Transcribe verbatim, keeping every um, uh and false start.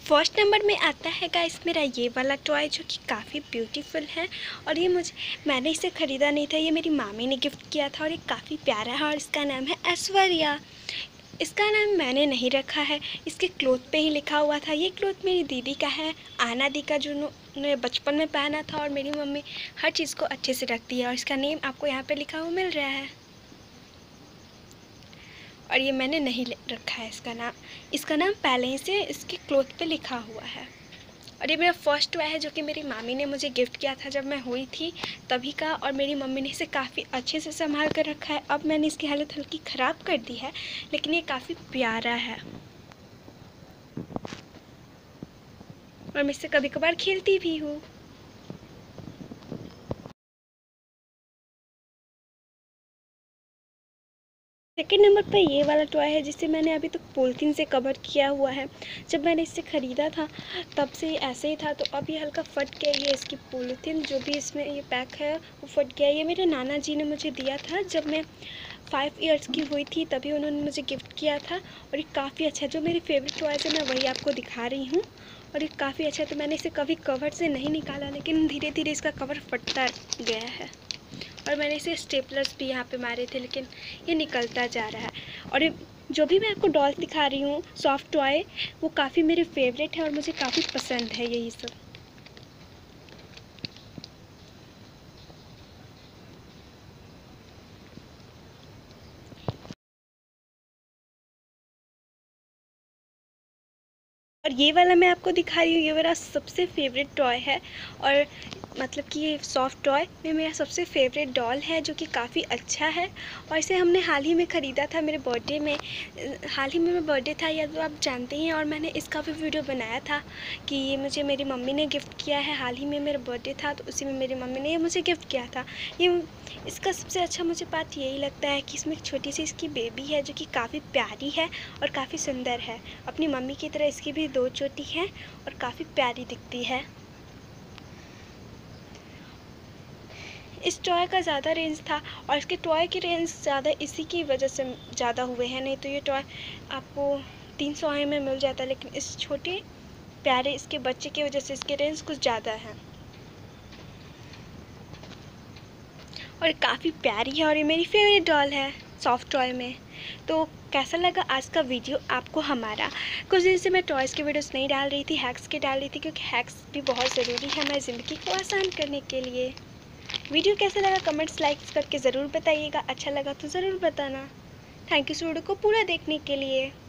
First number में आता है गाइस मेरा ये वाला टॉय जो कि काफ़ी ब्यूटीफुल है। और ये मुझे मैंने इसे ख़रीदा नहीं था, ये मेरी मामी ने गिफ्ट किया था और ये काफ़ी प्यारा है और इसका नाम है ऐश्वर्या। इसका नाम मैंने नहीं रखा है, इसके क्लोथ पे ही लिखा हुआ था। ये क्लोथ मेरी दीदी का है, आना दी का, जो उन्होंने बचपन में पहना था। और मेरी मम्मी हर चीज़ को अच्छे से रखती है और इसका नेम आपको यहाँ पे लिखा हुआ मिल रहा है। और ये मैंने नहीं रखा है इसका नाम, इसका नाम पहले ही से इसके क्लोथ पे लिखा हुआ है। और ये मेरा फर्स्ट टॉय है जो कि मेरी मामी ने मुझे गिफ्ट किया था जब मैं हुई थी तभी का। और मेरी मम्मी ने इसे काफ़ी अच्छे से संभाल कर रखा है। अब मैंने इसकी हालत हल्की ख़राब कर दी है, लेकिन ये काफ़ी प्यारा है और मैं इससे कभी कभार खेलती भी हूँ। सेकेंड नंबर पर ये वाला टॉय है जिसे मैंने अभी तक पॉलीथीन से कवर किया हुआ है। जब मैंने इसे ख़रीदा था तब से ऐसे ही था, तो अब ये हल्का फट गया। ये इसकी पॉलीथीन जो भी इसमें ये पैक है वो फट गया। ये मेरे नाना जी ने मुझे दिया था जब मैं फाइव इयर्स की हुई थी, तभी उन्होंने मुझे गिफ्ट किया था। और ये काफ़ी अच्छा है, जो मेरी फेवरेट टॉयज़ है मैं वही आपको दिखा रही हूँ। और ये काफ़ी अच्छा है, तो मैंने इसे कभी कवर से नहीं निकाला, लेकिन धीरे धीरे इसका कवर फटता गया है। और मैंने इसे स्टेपलर्स भी यहाँ पे मारे थे, लेकिन ये निकलता जा रहा है। और ये जो भी मैं आपको डॉल दिखा रही हूँ सॉफ्ट टॉय, वो काफ़ी मेरे फेवरेट है और मुझे काफ़ी पसंद है यही सब। और ये वाला मैं आपको दिखा रही हूँ, ये मेरा सबसे फेवरेट टॉय है। और मतलब कि ये सॉफ्ट टॉय में मेरा सबसे फेवरेट डॉल है जो कि काफ़ी अच्छा है। और इसे हमने हाल ही में ख़रीदा था मेरे बर्थडे में। हाल ही में मेरा बर्थडे था, या तो आप जानते ही हैं। और मैंने इसका भी वीडियो बनाया था कि ये मुझे मेरी मम्मी ने गिफ्ट किया है। हाल ही में मेरा बर्थडे था तो उसी में मेरी मम्मी ने ये मुझे गिफ्ट किया था। ये इसका सबसे अच्छा मुझे बात यही लगता है कि इसमें एक छोटी सी इसकी बेबी है जो कि काफ़ी प्यारी है और काफ़ी सुंदर है। अपनी मम्मी की तरह इसकी भी दो चोटी है और काफ़ी प्यारी दिखती है। इस टॉय का ज़्यादा रेंज था और इसके टॉय की रेंज ज़्यादा इसी की वजह से ज़्यादा हुए हैं, नहीं तो ये टॉय आपको तीन सौ में मिल जाता, लेकिन इस छोटे प्यारे इसके बच्चे की वजह से इसके रेंज कुछ ज़्यादा है। और काफ़ी प्यारी है और ये मेरी फेवरेट डॉल है सॉफ्ट टॉय में। तो कैसा लगा आज का वीडियो आपको हमारा? कुछ दिन से मैं टॉयज़ की वीडियोस नहीं डाल रही थी, हैक्स की डाल रही थी, क्योंकि हैक्स भी बहुत ज़रूरी है हमारी ज़िंदगी को आसान करने के लिए। वीडियो कैसा लगा कमेंट्स लाइक्स करके ज़रूर बताइएगा, अच्छा लगा तो ज़रूर बताना। थैंक यू इस वीडियो को पूरा देखने के लिए।